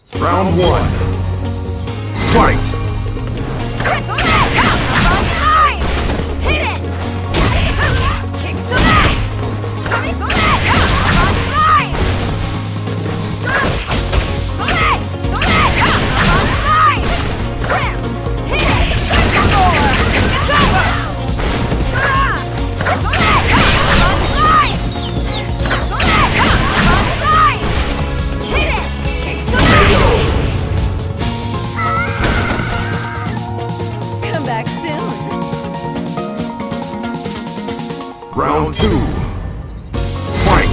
Round one. Fight! Round two. Fight!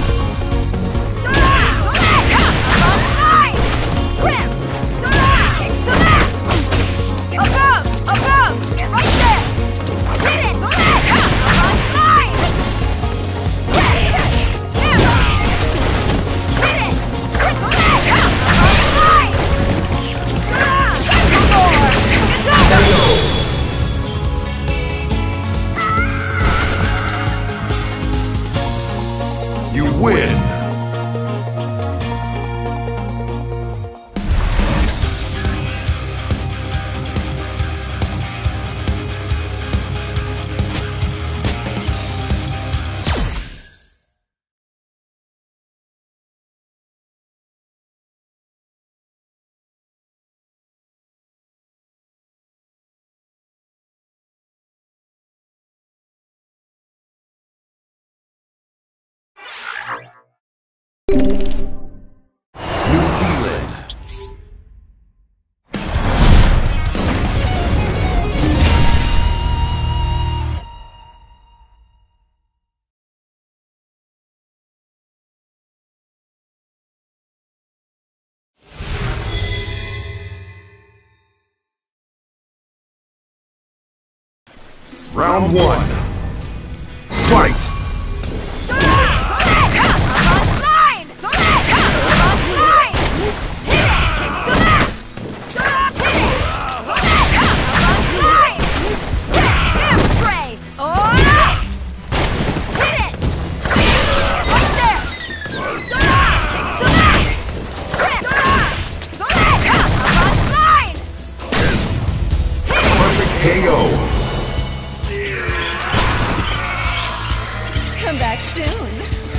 You win! New Zealand. Round one. Fight! KO! Come back soon.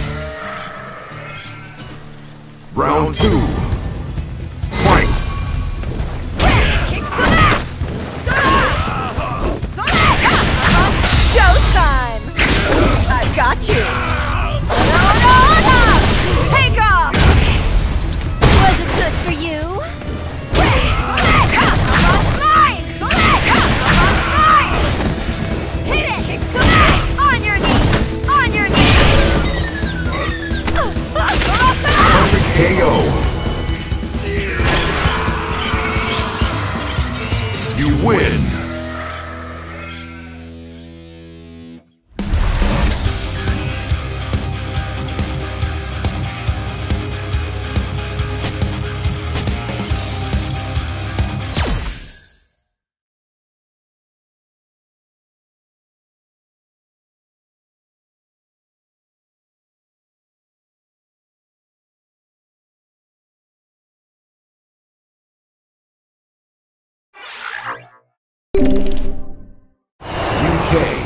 Round two. Fight! Showtime! I got you! No! Take off! Was it good for you? On your knees! On your knees! Perfect KO! You win! UK.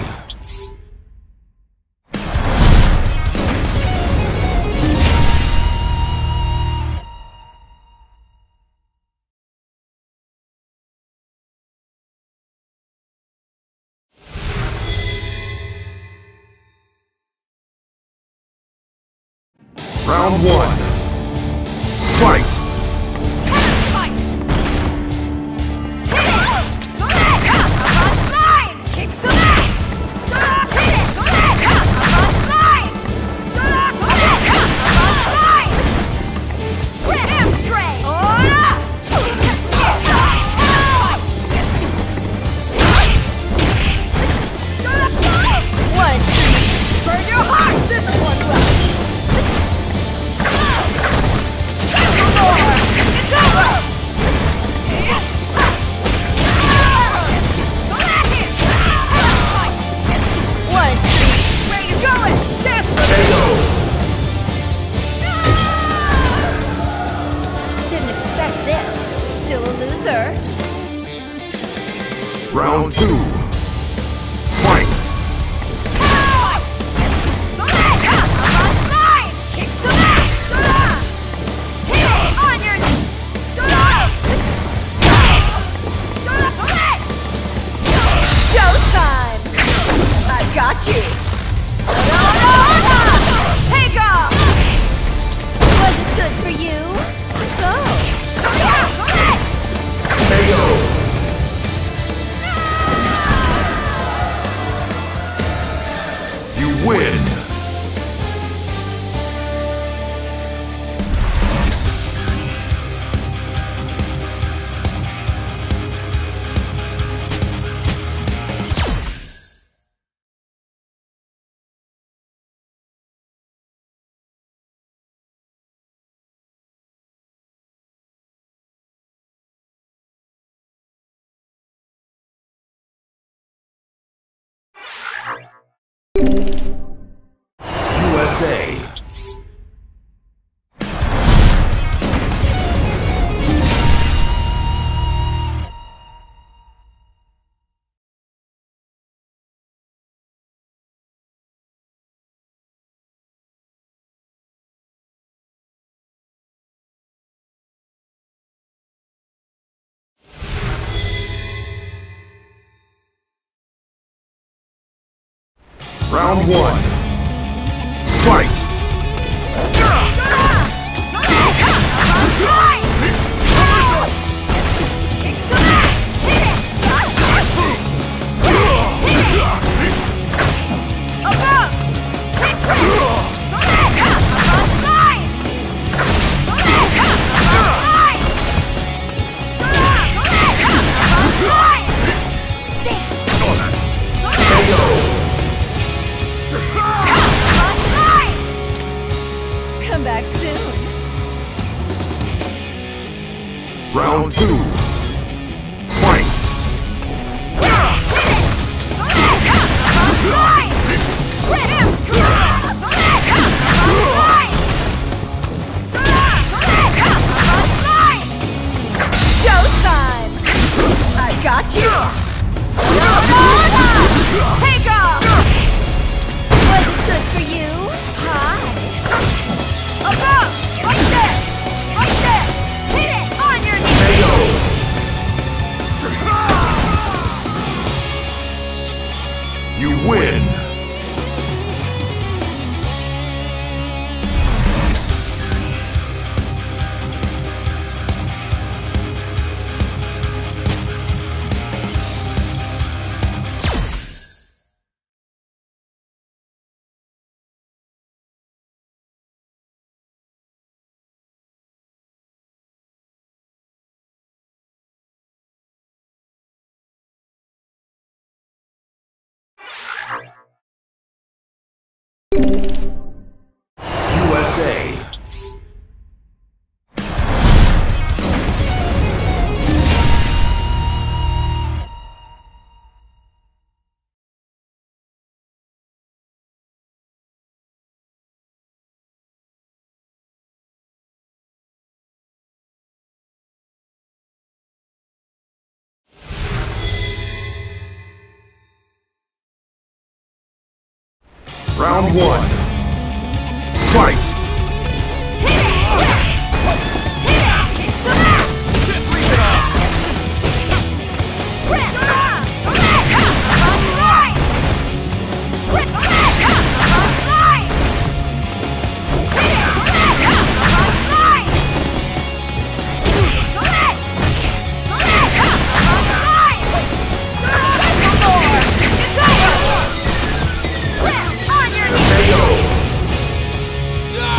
Round one. Fight! got you! Take off! Was it good for you? So... KO. You win. USA. Round 1. Fight! Come back soon. Round 2. Fight! Showtime! I got you! Take off! Was it good for you? Hi! Above! Right there! Right there! Hit it! On your knees! KO. You win. USA. Round 1. Fight! KO.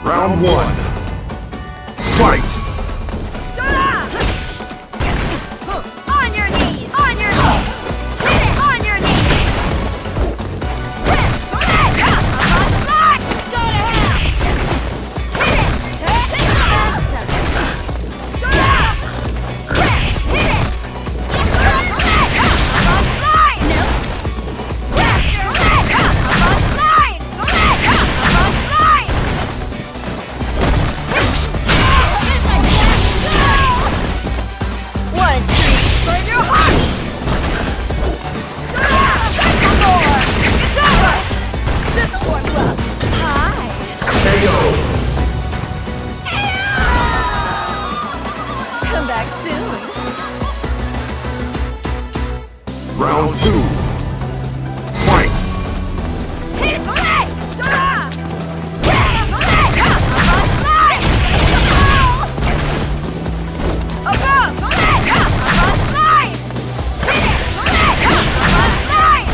Round one. Fight! On your knees! On your knees! Hit it! On your knees! Go to hell! Hit it! Awesome! Go to hell! Hit it! Line! Nope! Line! Line! What a treat! Burn your heart! More! It's over! This will warm you up. Hi! KO! Come back soon. Round two. Fight! Hit it! Line! Above! Line! Hit it! Line!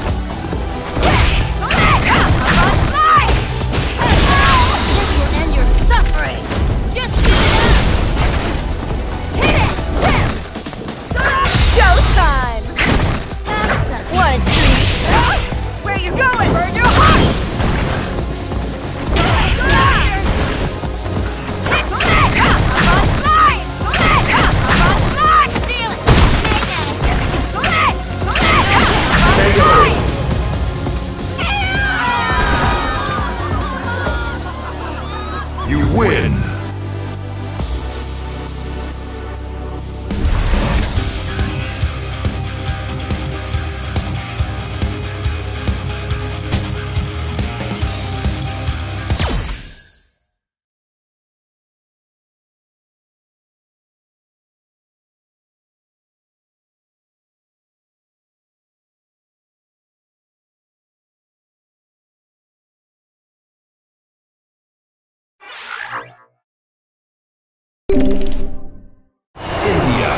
This will end your suffering! Just give it up! Hit it! Showtime! What a treat! Where you going? Burn your heart! You win! India!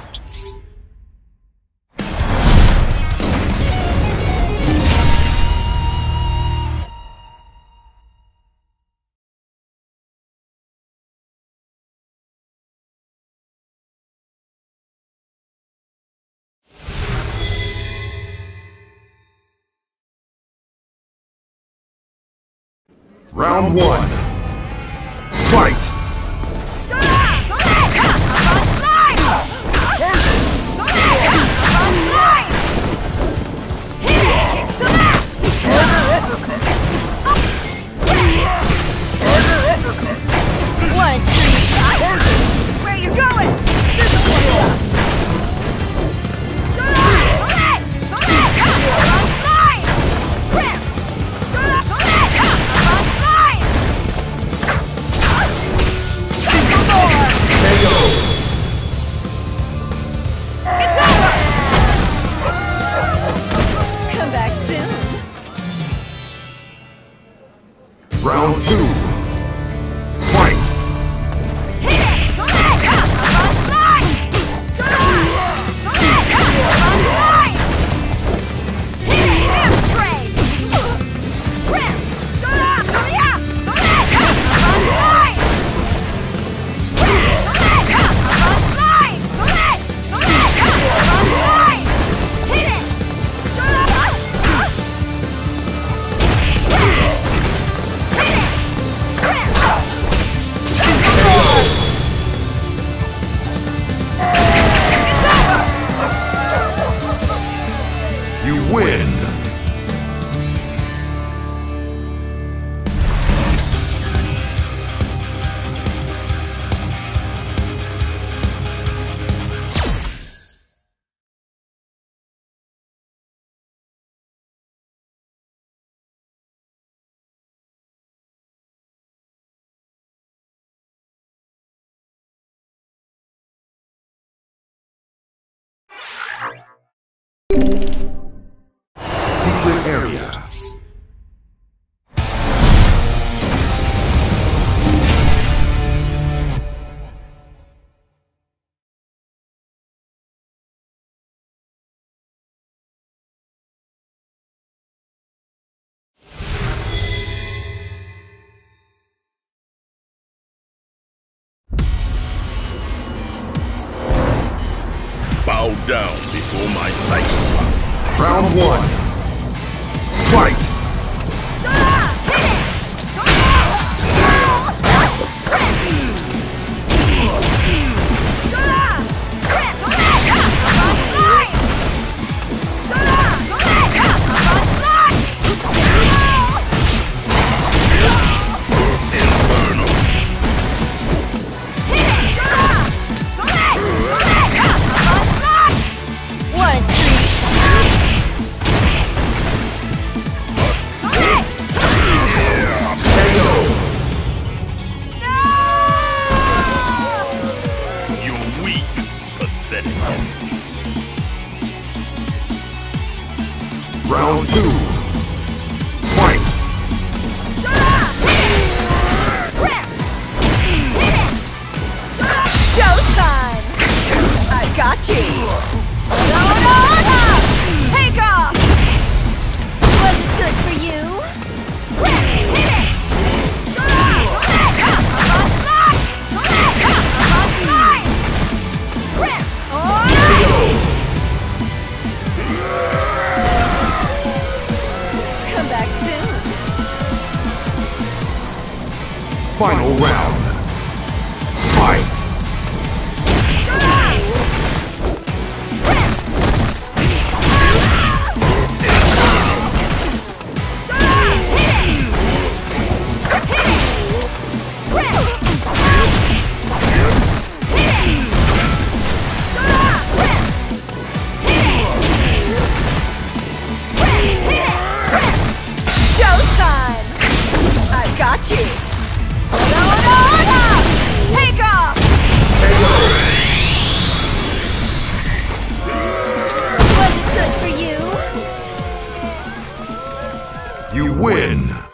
Round one. Fight! What a treat! Where you going? This will warm you up. It's over! Come back soon. Round two. Fight! Hit it! You win! Secret area. down before my sight. Round one. Fight! What a treat! You're weak, pathetic. Round two. Fight! Showtime! I got you! Take off! Was it good for you? Come back soon. Final round. Fight! Showtime! I got you! Take off! Was it good for you? You win!